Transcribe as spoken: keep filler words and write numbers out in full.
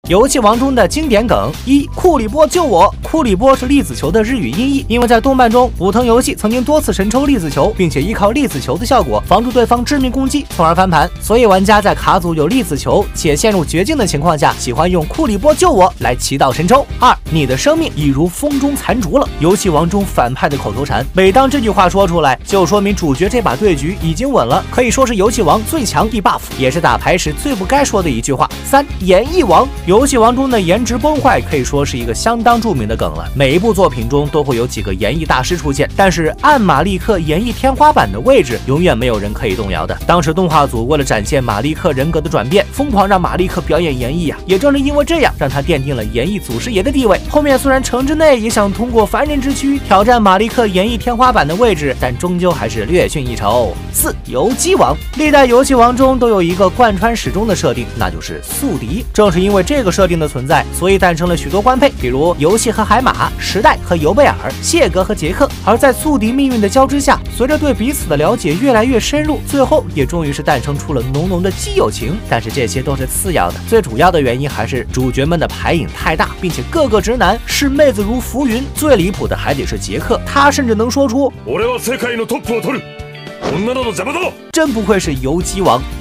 游戏王中的经典梗一：库里波救我。库里波是粒子球的日语音译，因为在动漫中，武藤游戏曾经多次神抽粒子球，并且依靠粒子球的效果防住对方致命攻击，从而翻盘。所以玩家在卡组有粒子球且陷入绝境的情况下，喜欢用库里波救我来祈祷神抽。二：你的生命已如风中残烛了。游戏王中反派的口头禅，每当这句话说出来，就说明主角这把对局已经稳了，可以说是游戏王最强 debuff， 也是打牌时最不该说的一句话。三：演绎王。游戏王中的颜值崩坏可以说是一个相当著名的梗了，每一部作品中都会有几个演绎大师出现，但是按马利克演绎天花板的位置，永远没有人可以动摇的。当时动画组为了展现马利克人格的转变，疯狂让马利克表演演绎啊，也正是因为这样，让他奠定了演绎祖师爷的地位。后面虽然城之内也想通过凡人之躯挑战马利克演绎天花板的位置，但终究还是略逊一筹。四：游击王。历代游戏王中都有一个贯穿始终的设定，那就是宿敌。正是因为这个设定的存在，所以诞生了许多官配，比如游戏和海马、时代和尤贝尔、谢格和杰克。而在宿敌命运的交织下，随着对彼此的了解越来越深入，最后也终于是诞生出了浓浓的基友情。但是这些都是次要的，最主要的原因还是主角们的牌瘾太大，并且个个直男，视妹子如浮云。最离谱的还得是杰克，他甚至能说出真不愧是游击王。